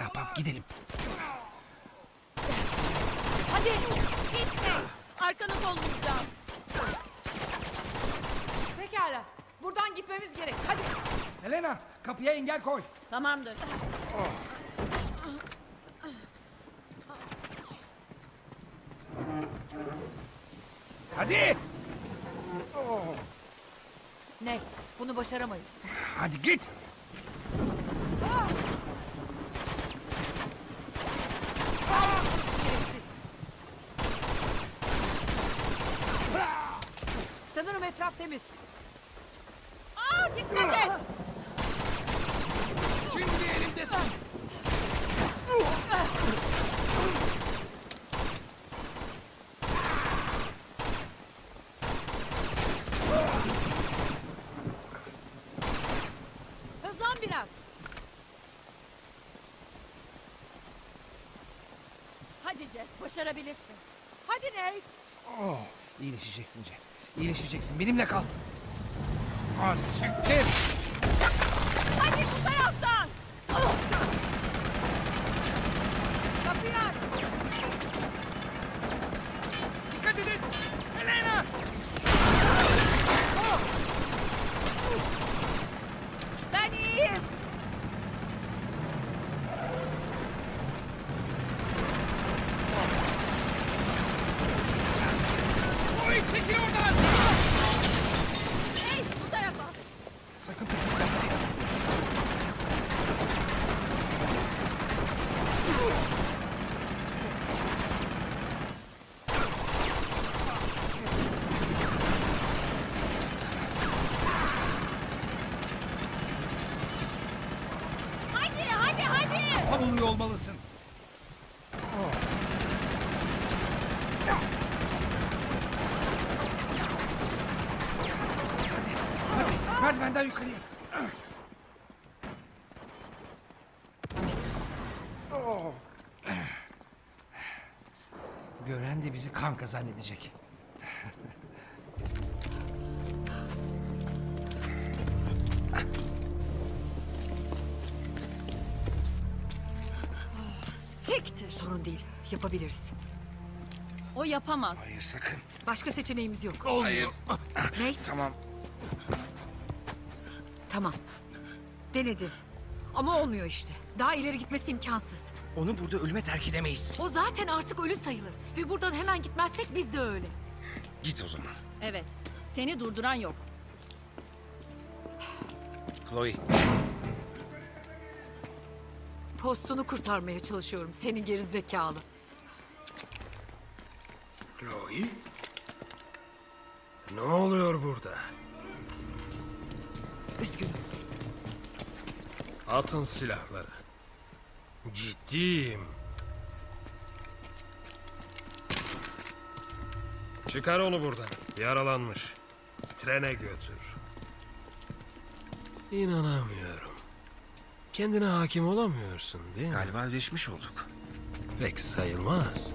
Tamam gidelim. Hadi gitme. Arkanı kollayacağım. Pekala. Buradan gitmemiz gerek. Hadi. Helena kapıya engel koy. Tamamdır. Hadi. Nate, bunu başaramayız. Hadi git. Şerefsiz. Sanırım etraf temiz. Dikkat et. Şimdi elimdesin. Hızlan biraz. Hadi Jeff, başarabilirsin. Hadi Nate. İyileşeceksin Jeff. İyileşeceksin. Benimle kal. Siktir. Hadi bu taraftan. Kapıyı aç. Dikkat edin. Helena. Ben iyiyim. Oy çekil oradan. Nate, bu tarafa. Sakın pes etme. Hadi. Savunluyor olmalısın. Hadi merdivenden yukarıya. Gören de bizi kanka zannedecek. Siktir, sorun değil. Yapabiliriz. O yapamaz. Hayır sakın. Başka seçeneğimiz yok. Hayır. Nate, Tamam. tamam. Denedi. Ama olmuyor işte. Daha ileri gitmesi imkansız. Onu burada ölüme terk edemeyiz. O zaten artık ölü sayılır. Ve buradan hemen gitmezsek biz de öyle. Git o zaman. Evet, seni durduran yok. Chloe. Postunu kurtarmaya çalışıyorum. Senin geri zekalı. Chloe? Ne oluyor burada? Üzgünüm. Atın silahları. Ciddiyim. Çıkar onu buradan. Yaralanmış. Trene götür. İnanamıyorum. Kendine hakim olamıyorsun değil mi? Galiba ödeşmiş olduk. Pek sayılmaz.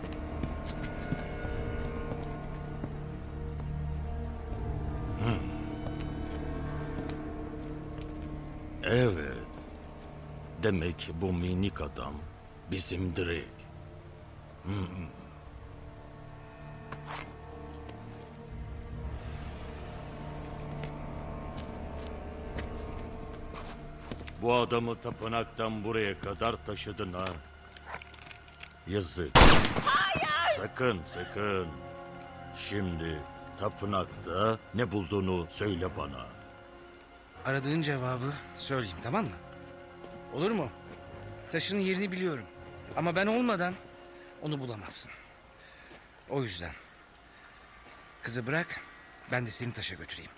Evet. Demek bu minik adam bizim Drake. Bu adamı tapınaktan buraya kadar taşıdın ha. Yazık. Hayır! Sakın. Şimdi tapınakta ne bulduğunu söyle bana. Aradığın cevabı söyleyeyim, tamam mı? Olur mu? Taşın yerini biliyorum. Ama ben olmadan onu bulamazsın. O yüzden kızı bırak, ben de seni taşa götüreyim.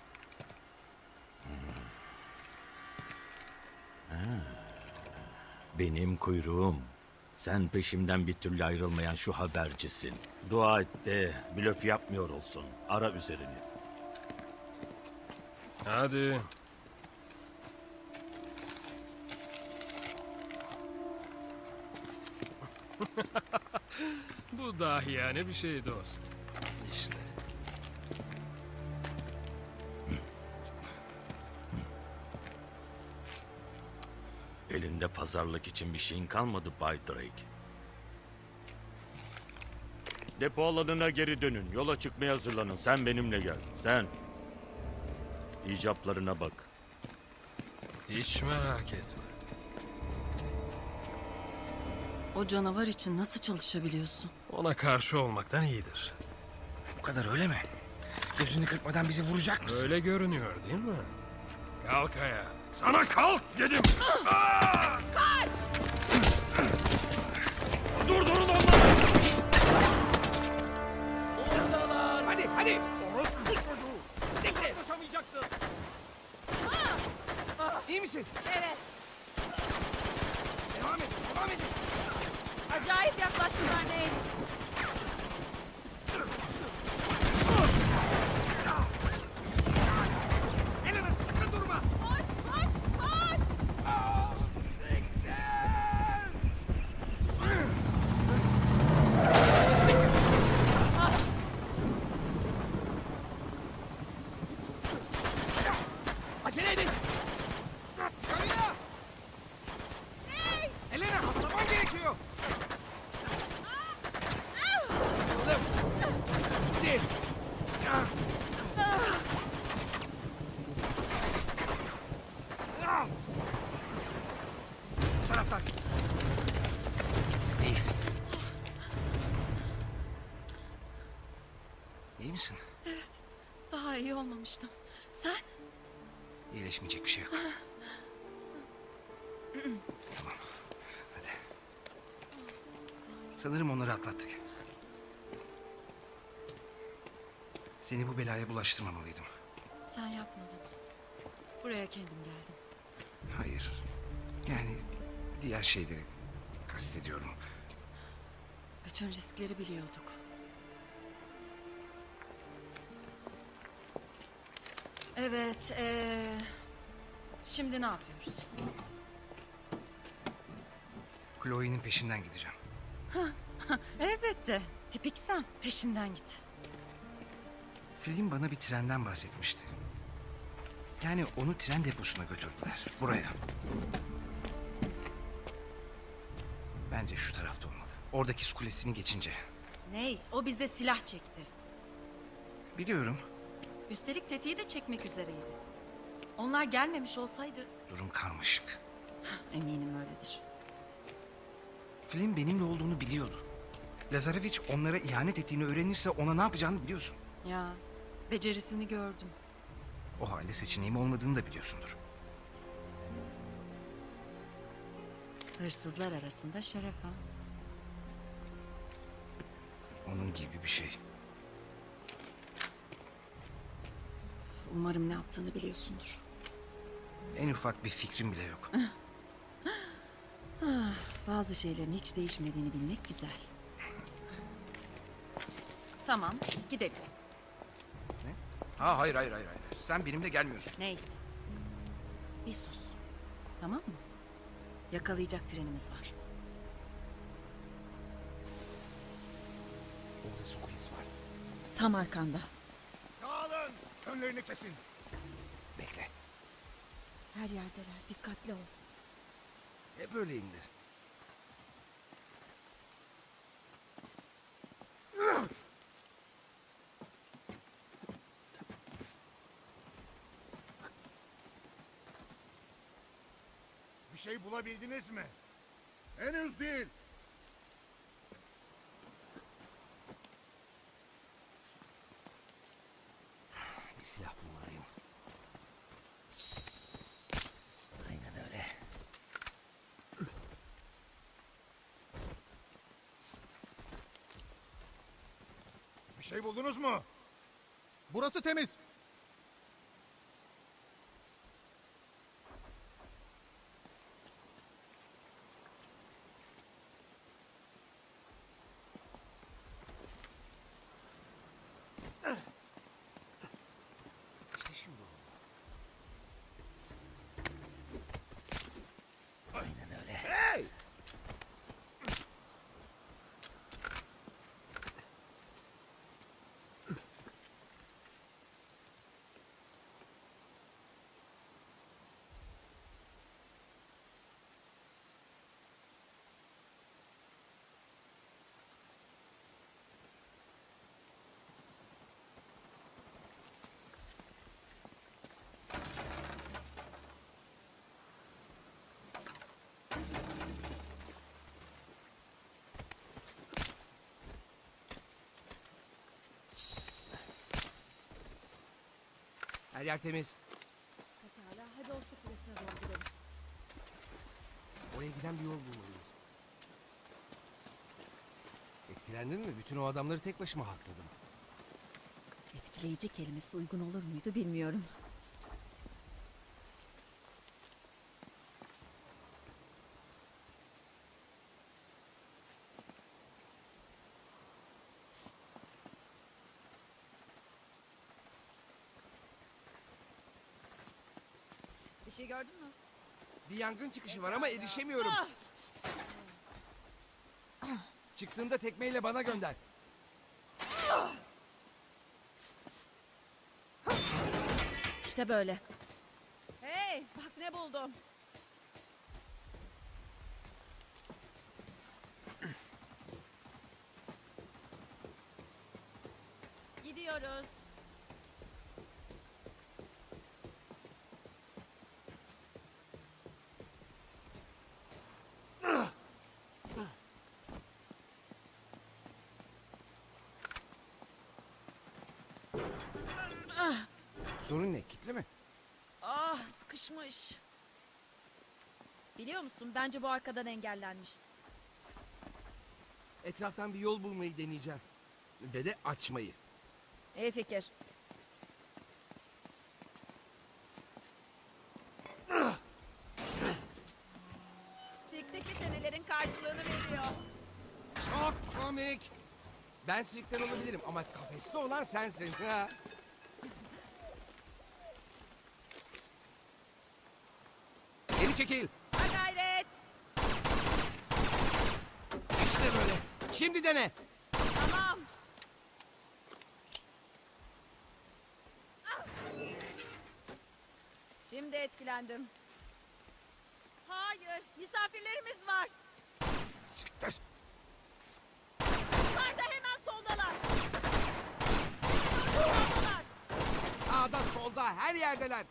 Benim kuyruğum. Sen peşimden bir türlü ayrılmayan şu habercisin. Dua et de blöf yapmıyor olsun. Ara üzerini. Hadi. Bu dahiyane bir şey dost. İşte. Elinde pazarlık için bir şeyin kalmadı Bay Drake. Depo alanına geri dönün. Yola çıkmaya hazırlanın. Sen benimle gel. Sen. İcaplarına bak. Hiç merak etme. O canavar için nasıl çalışabiliyorsun? Ona karşı olmaktan iyidir. Bu kadar öyle mi? Gözünü kırpmadan bizi vuracak mısın? Öyle görünüyor değil mi? Kalk ayağa. Sana kalk dedim. Kaç! Durdurun onları. Hadi hadi. Orospu çocuğu. Siktir. Yaklaşamayacaksın. İyi misin? Evet. Devam edin, devam edin. Acayip yaklaştılar Nate. Elena sakın durma. Koş koş koş! Acele edin. Kamila. Elena atlaman gerekiyor. Oğlum. Hadi. Bu taraftan. İyi. İyi misin? Daha iyi olmamıştım. Sen? İyileşmeyecek bir şey yok. Tamam. Hadi. Sanırım onları atlattık. Seni bu belaya bulaştırmamalıydım. Sen yapmadın. Buraya kendim geldim. Hayır. Yani diğer şeyleri kastediyorum. Bütün riskleri biliyorduk. Evet, şimdi ne yapıyoruz? Chloe'nin peşinden gideceğim. Elbette. Tipik sen. Peşinden git. Film bana bir trenden bahsetmişti. Yani onu tren deposuna götürdüler. Buraya. Bence şu tarafta olmalı. Oradaki su kulesini geçince. Nate, o bize silah çekti. Biliyorum. Üstelik tetiği de çekmek üzereydi. Onlar gelmemiş olsaydı... Durum karmaşık. Eminim öyledir. Film benimle olduğunu biliyordu. Lazareviç onlara ihanet ettiğini öğrenirse ona ne yapacağını biliyorsun. Ya, becerisini gördüm. O halde seçeneğim olmadığını da biliyorsundur. Hırsızlar arasında şeref ha. Onun gibi bir şey. Umarım ne yaptığını biliyorsundur. En ufak bir fikrim bile yok. Bazı şeylerin hiç değişmediğini bilmek güzel. Tamam, gidelim. Ha hayır. Sen benimle gelmiyorsun. Nate, bir sus. Tamam mı? Yakalayacak trenimiz var. Orada su kulesi var. Tam arkanda. Dağılın! Önlerini kesin. Bekle. Her yerdeler, dikkatli ol. Hep öyleyimdir. Bir şey bulabildiniz mi? Henüz değil. Bir silah bulmalıyım. Aynen öyle. Bir şey buldunuz mu? Burası temiz. İşte şimdi oldu. Aynen öyle. Hey! Her yer temiz. Pekala, hadi o su kulesine doğru gidelim. Oraya giden bir yol bulmalıyız. Etkilendin mi? Bütün o adamları tek başıma hakladım. Etkileyici kelimesi uygun olur muydu bilmiyorum. Bir şey gördün mü? Bir yangın çıkışı var ama erişemiyorum. Çıktığında tekmeyle bana gönder. İşte böyle. Hey, bak ne buldum. Gidiyoruz. Sorun ne? Kitle mi? Ah, sıkışmış. Biliyor musun, bence bu arkadan engellenmiş. Etraftan bir yol bulmayı deneyeceğim. Ve de açmayı. İyi fikir. Sirkteki senelerin karşılığını veriyor. Çok komik. Ben sirkten olabilirim ama kafeste olan sensin. Ha? Geri çekil. Ha gayret. İşte böyle. Şimdi dene. Tamam. Şimdi etkilendim. Hayır, misafirlerimiz var. Siktir. Onlar da hemen soldalar. Soldalar. Sağda solda her yerdeler.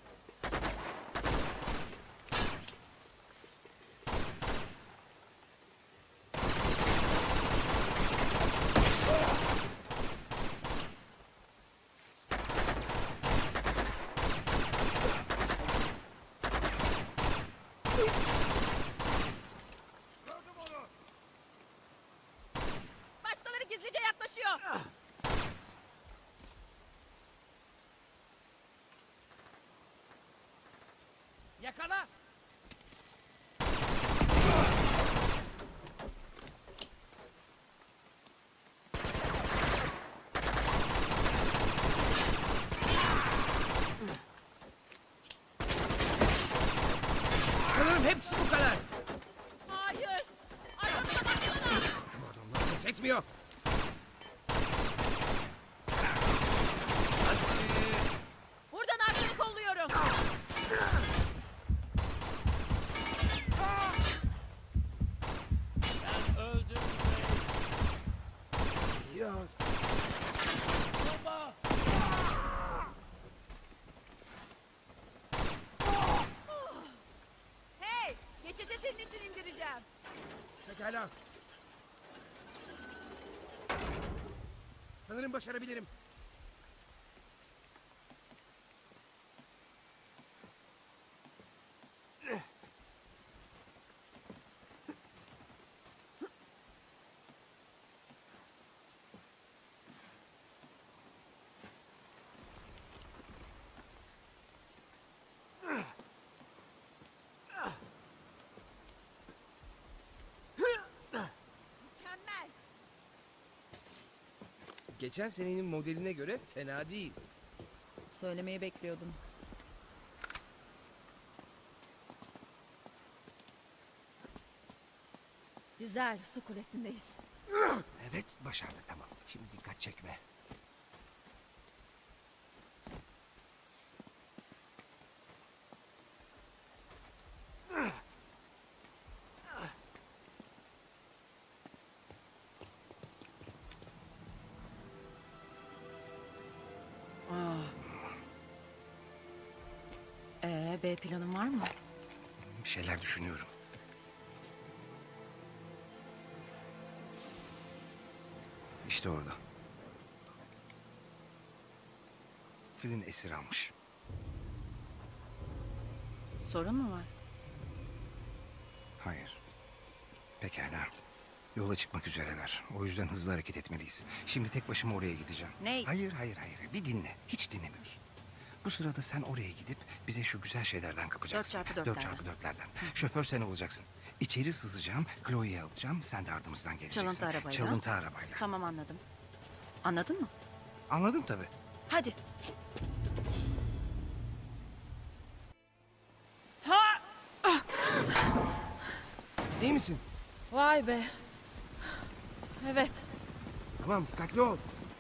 Gördüm onu. Başkaları gizlice yaklaşıyor. Yakala. Sanırım hepsi bu kadar. Hayır. Arkamda baksana. Bu adamlar pes etmiyor. Hadi. Buradan arkanı kolluyorum. Ya. Hey, geçidi senin için indireceğim. Pekala. Sanırım başarabilirim. Mükemmel. Geçen senenin modeline göre fena değil. Söylemeyi bekliyordum. Güzel, su kulesindeyiz. Evet, başardık, tamam. Şimdi dikkat çekme. B planın var mı? Bir şeyler düşünüyorum. İşte orada. Filin esir almış. Sorun mu var? Hayır. Pekala. Yola çıkmak üzereler. O yüzden hızlı hareket etmeliyiz. Şimdi tek başıma oraya gideceğim. Nate. Hayır. Bir dinle. Hiç dinlemiyorsun. Bu sırada sen oraya gidip bize şu güzel şeylerden kapacaksın. 4x4'lerden. 4x4'lerden. Şoför sen olacaksın. İçeri sızacağım, Chloe'yi alacağım. Sen de ardımızdan geleceksin. Çalıntı arabayla. Çalıntı arabayla. Tamam, anladım. Anladın mı? Anladım tabii. Hadi. İyi misin? Vay be. Evet. Tamam, dikkatli ol.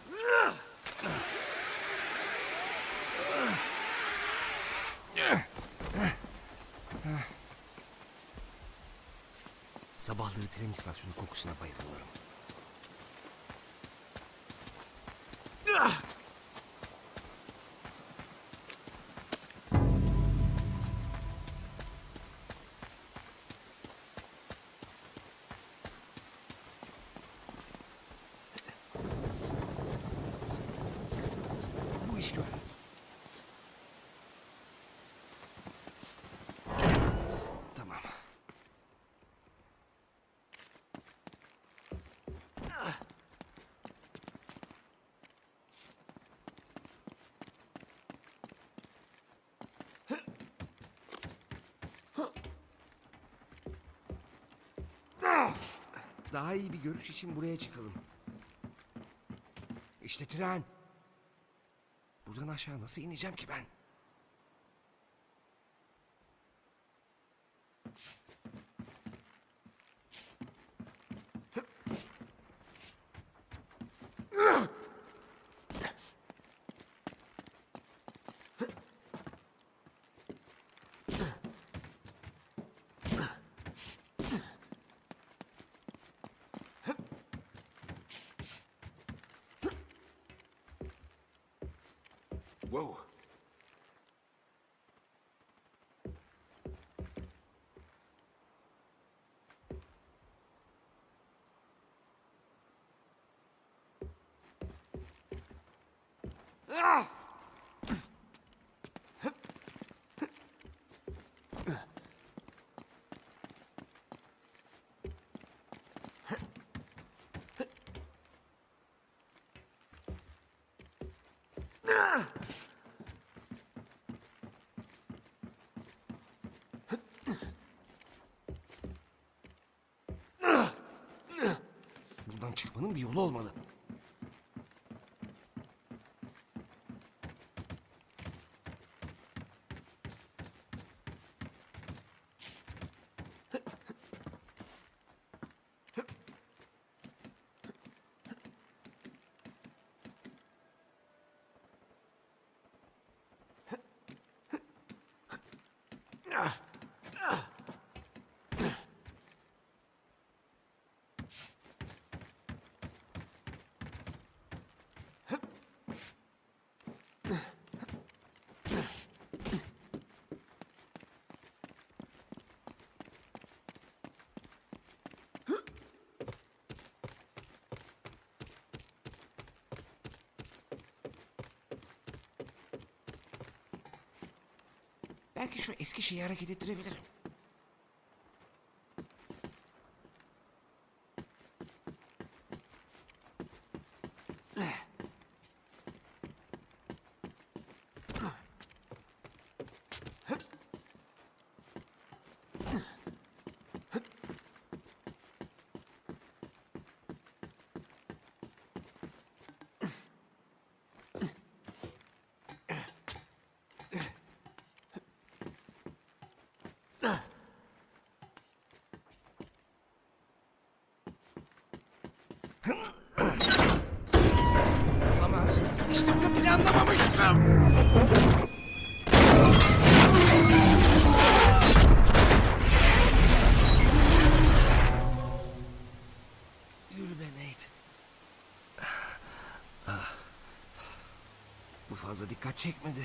Sabahları tren istasyonu kokusuna bayılıyorum. Bu iş görür. Tamam. Daha iyi bir görüş için buraya çıkalım. İşte tren. Buradan aşağı nasıl ineceğim ki ben? Wow. Ah! Buradan çıkmanın bir yolu olmalı. Belki şu eski şeyi hareket ettirebilirim. Olamaz. İşte bunu planlamamıştım. Yürü be Nate. Bu fazla dikkat çekmedi.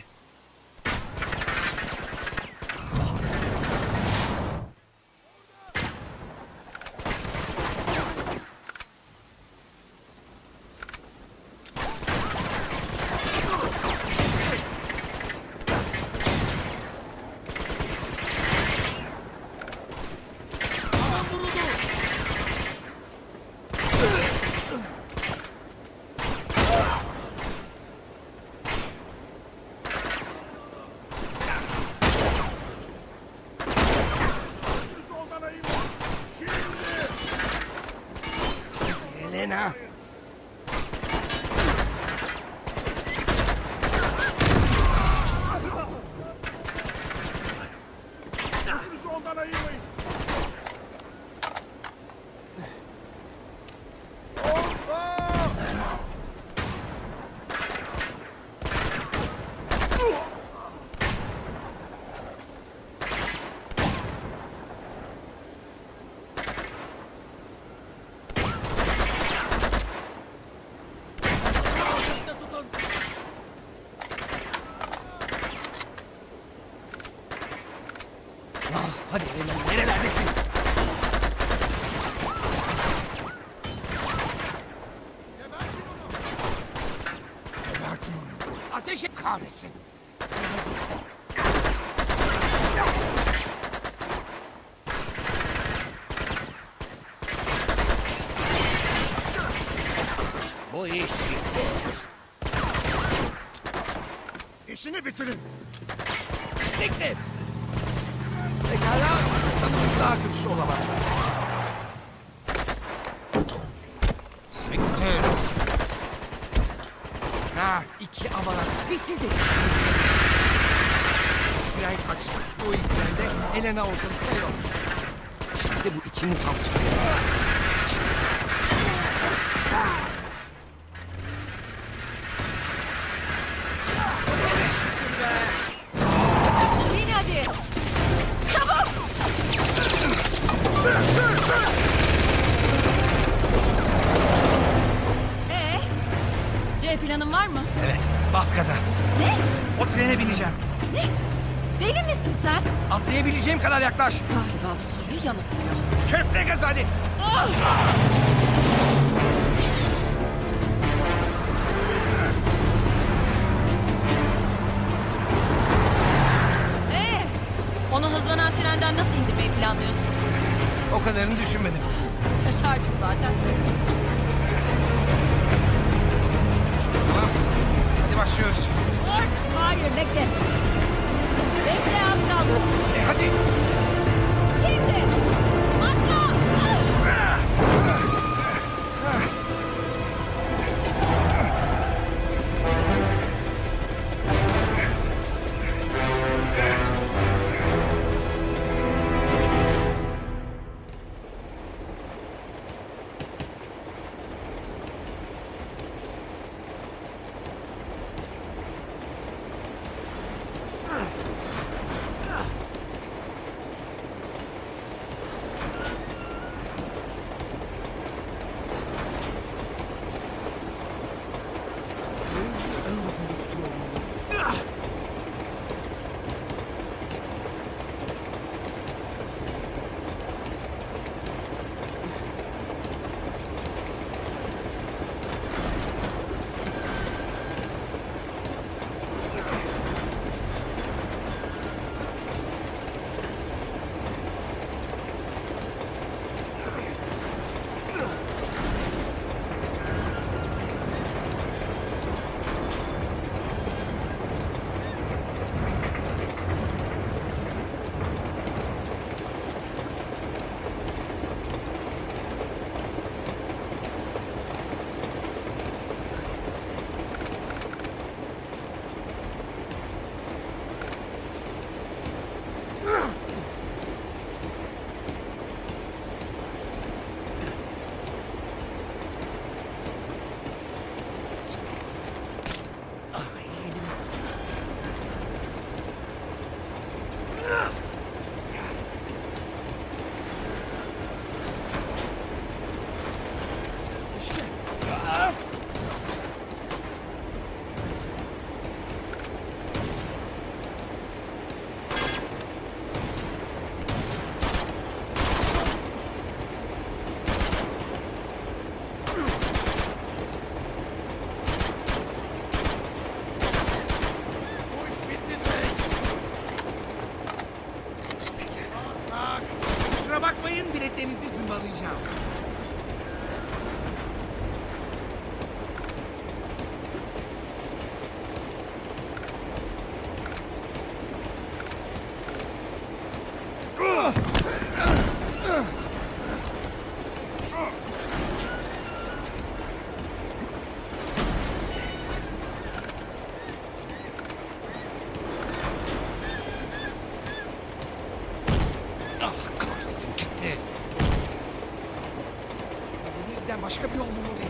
ha? Gözünüzü ondan ayırmayın. Allah! Hadi Elena, nerelerdesin? Gebertin onu. Ateş et kahretsin. Bu iş bitti. İşini bitirin. Siktir. Pekala, sanırım daha kötüsü olamaz. Siktir. Ha, iki avalar. Bir siz Tren kaçtı. Bu ilk trende Elena ortalıkta yok. Şimdi bu ikinin kalacak. Beni hadi. Çabuk. C planın var mı? Evet, bas gaza. Ne? O trene bineceğim. Ne? Deli misin sen? Atlayabileceğim kadar yaklaş. Galiba bu soruyu yanıtlıyor. Kökle gaz hadi. Onu hızlanan trenden nasıl indirmeyi planlıyorsun? O kadarını düşünmedim. Şaşardım zaten. Tamam, hadi başlıyoruz. Dur! Hayır, bekle. Bekle, az kaldı. Hadi. Şimdi! Atla! Kusura bakmayın, biletlerinizi zımbalayacağım. Başka bir yol bulmalıyım.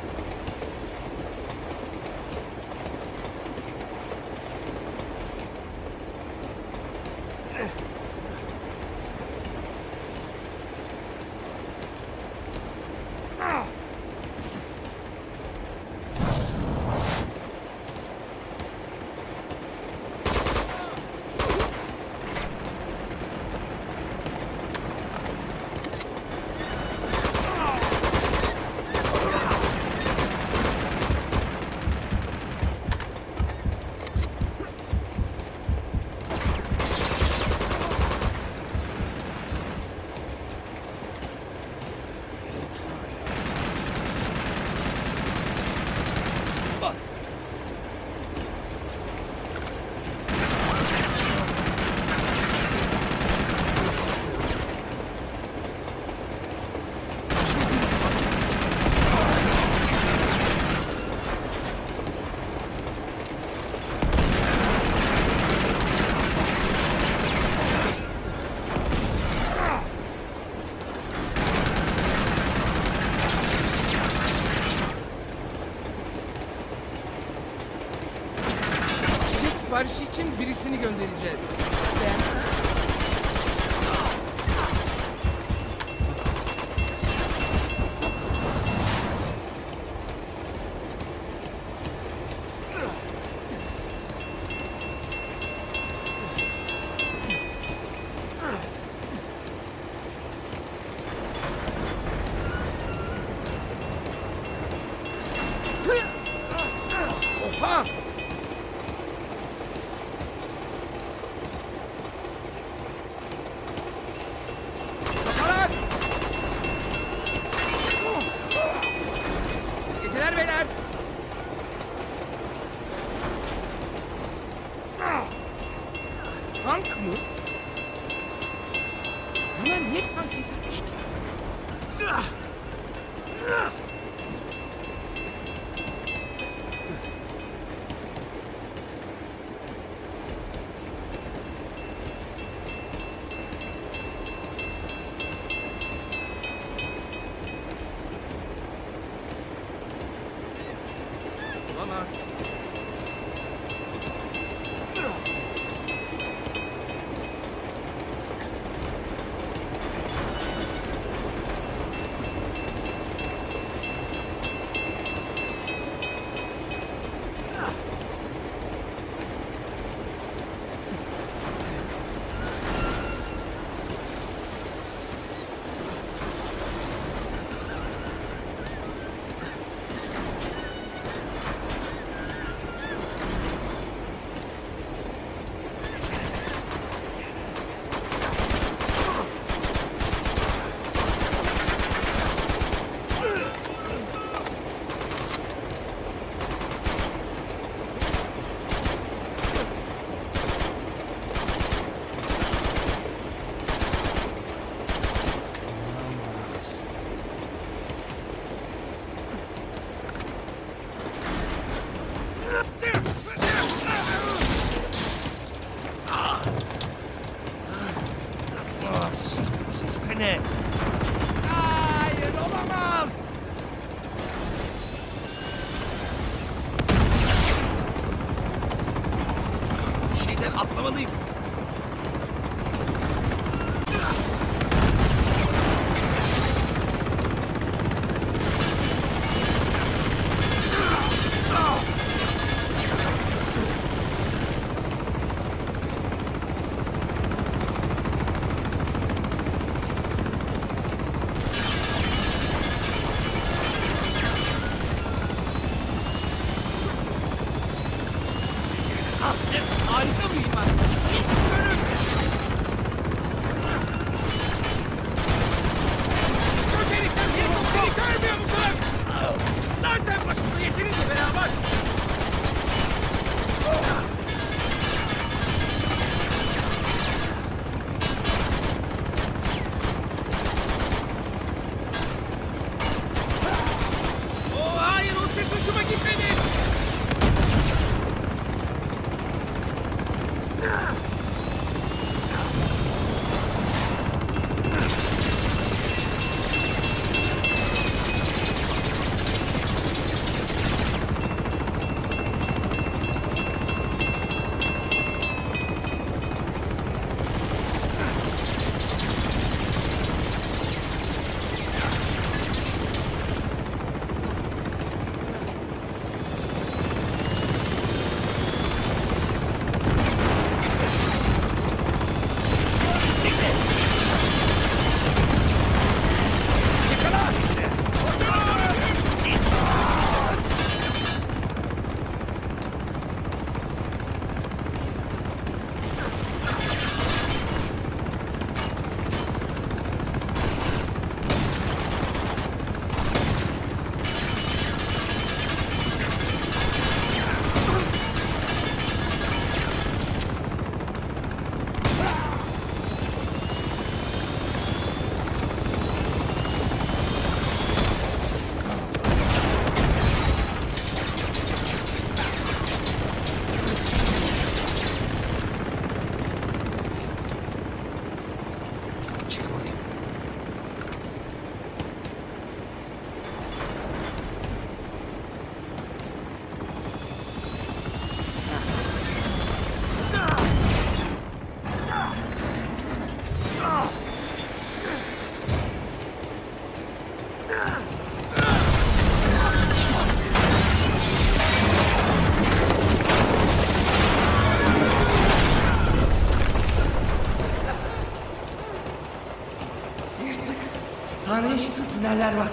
Siparişi için birisini göndereceğiz. Oha! Kafalar! Geceler beyler! Tank mı? Buna niye tank getirmiş ki? Olamaz. Olamaz. Ah, siktir bu ses de ne? Hayır, olamaz! Bir şeyden atlamalıyım. Harika bir iman. Kötelikten bir noktayı görmüyor musunuz? Zaten başımda yeterince beraber. Hayır, o ses hoşuma gitmedi. Tüneller var.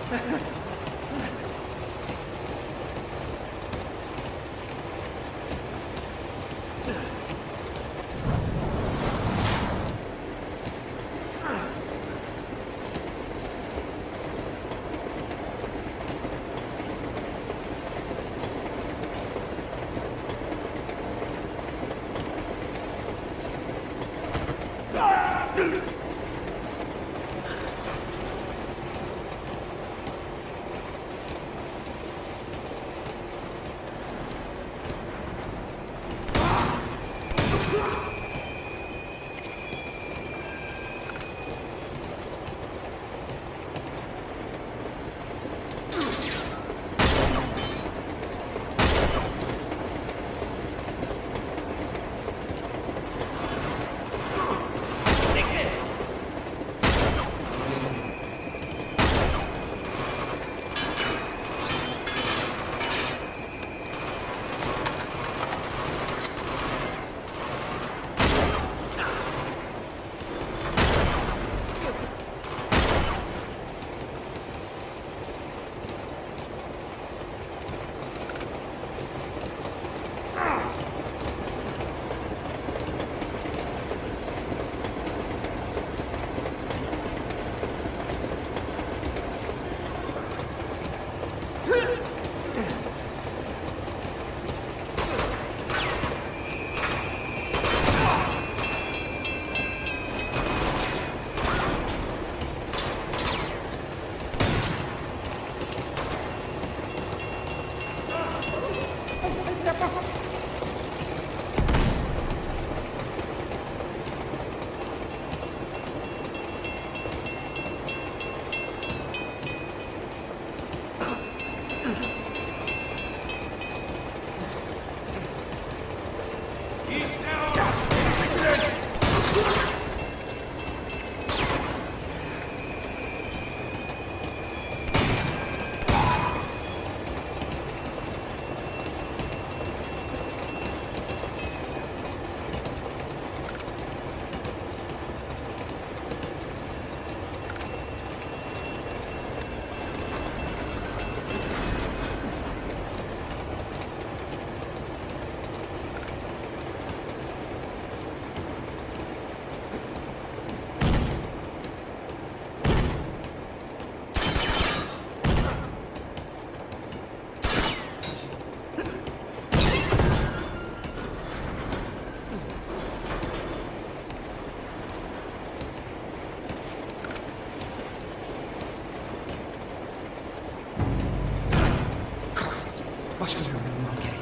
Başka bir yol bulmam gerek.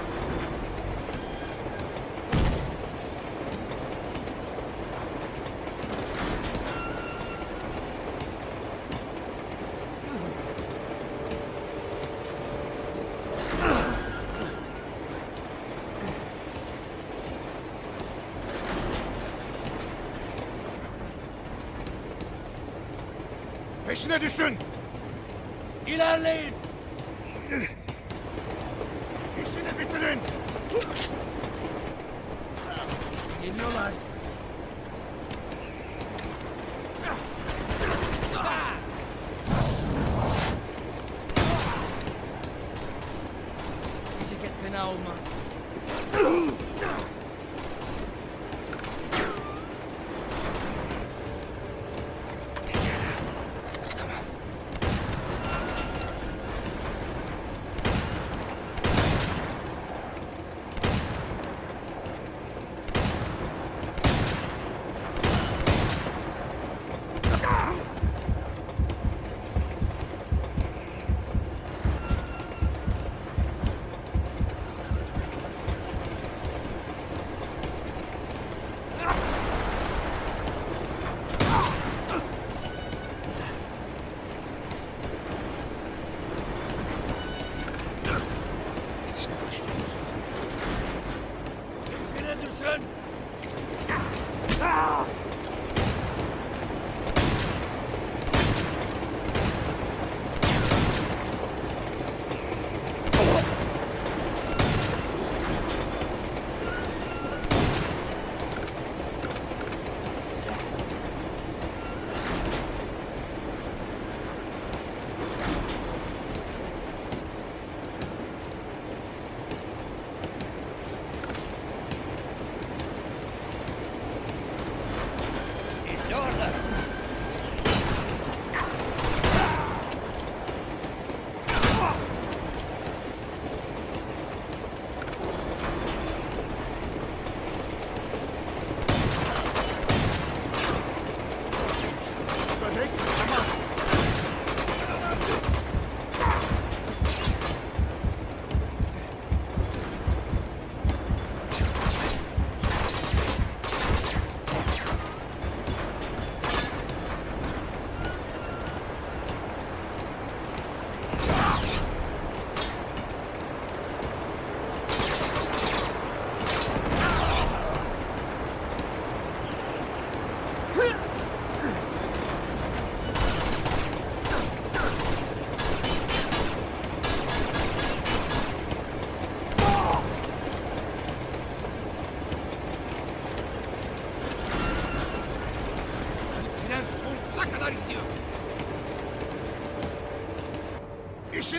Peşine düşün. İlerleyin. İşini bitirin. Geliyorlar. Bir ceket fena olmaz.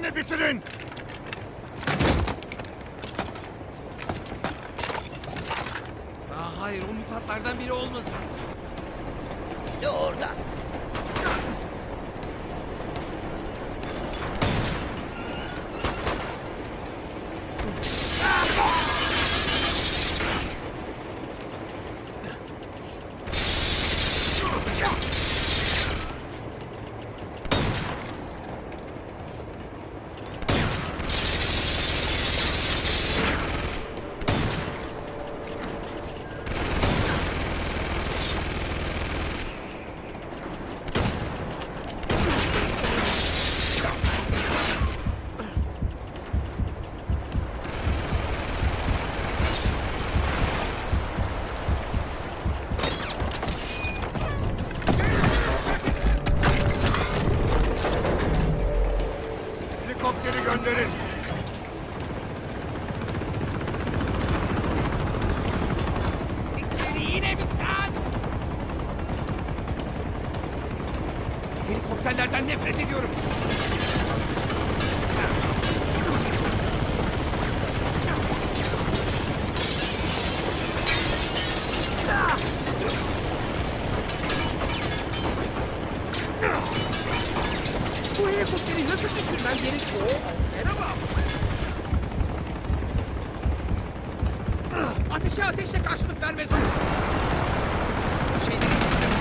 İşini bitirin. Hayır, o mutantlardan biri olmasın. İşte orada. Helikopteri gönderin. Siktir yine bir saat. Helikopterlerden nefret ediyorum. Bu helikopteri nasıl düşürmem gerekiyor? Merhaba. Ateşle karşılık vermez. Bu şeyleri bize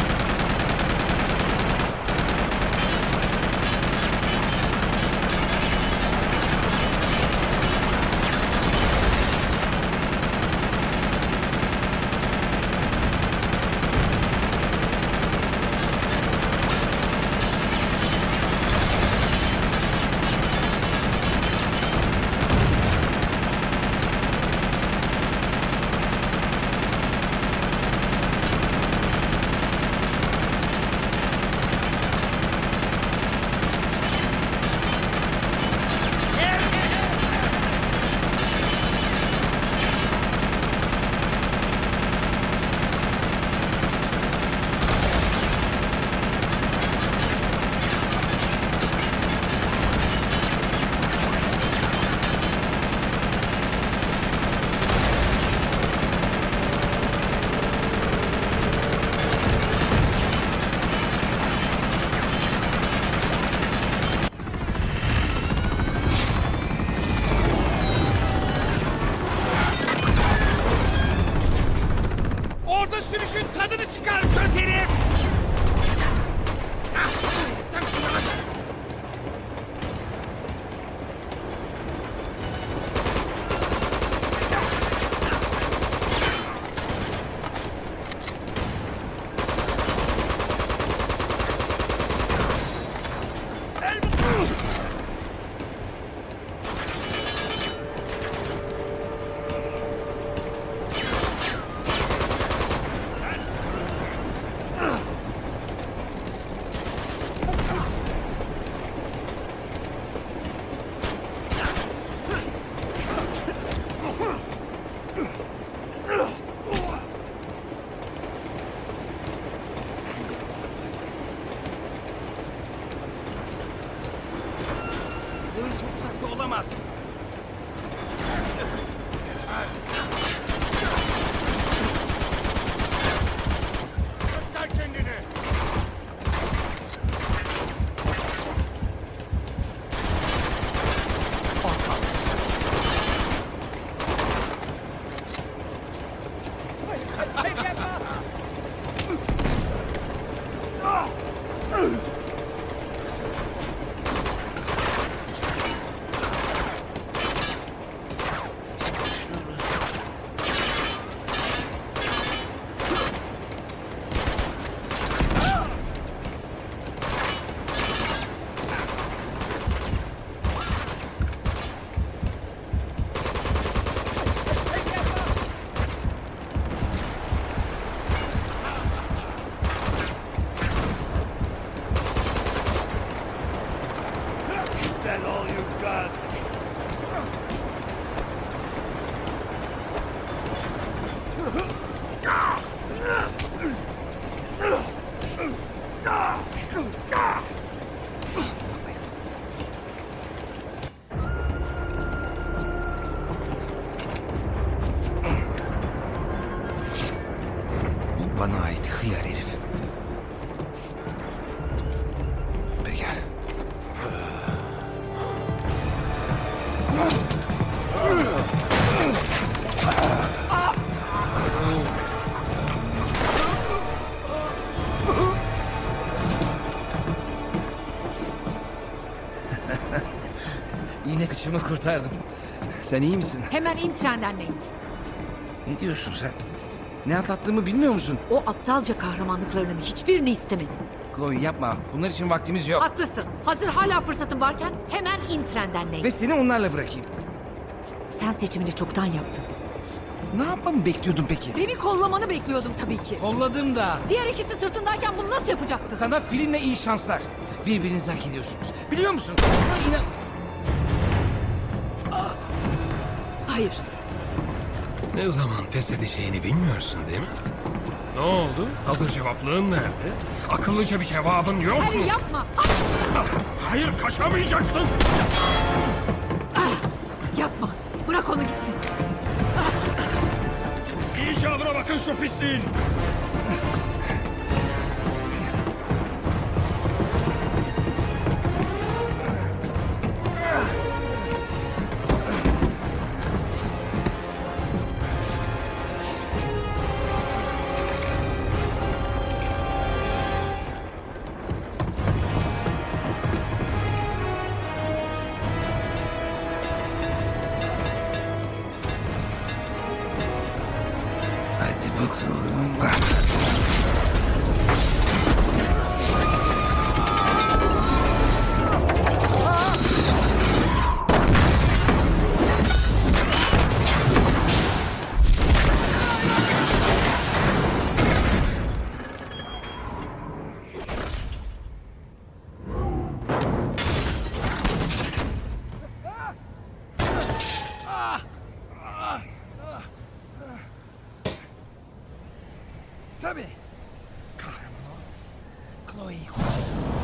orada sürüşün tadını çıkar göt herif! Ah, tabii şuna bak. Bana ait hıyar herif. Gel. Yine kıçımı kurtardım. Sen iyi misin? Hemen in trenden Nate. Ne diyorsun sen? Ne atlattığımı bilmiyor musun? O aptalca kahramanlıklarının hiçbirini istemedim. Chloe yapma. Bunlar için vaktimiz yok. Haklısın. Hazır hala fırsatın varken hemen in trenden Nate. Ve seni onlarla bırakayım. Sen seçimini çoktan yaptın. Ne yapmamı bekliyordun peki? Beni kollamanı bekliyordum tabii ki. Kolladım da. Diğer ikisi sırtındayken bunu nasıl yapacaktın? Sana Filin'le iyi şanslar. Birbirinizi hak ediyorsunuz. Biliyor musun? İnan... Hayır. Ne zaman pes edeceğini bilmiyorsun değil mi? Ne oldu? Hazır cevaplığın nerede? Akıllıca bir cevabın yok mu? Hayır yapma. Hayır, kaçamayacaksın. Yapma. Bırak onu gitsin. İcabına bakın şu pisliğin. Hadi bakalım. Tabii. Kahraman o. Chloe.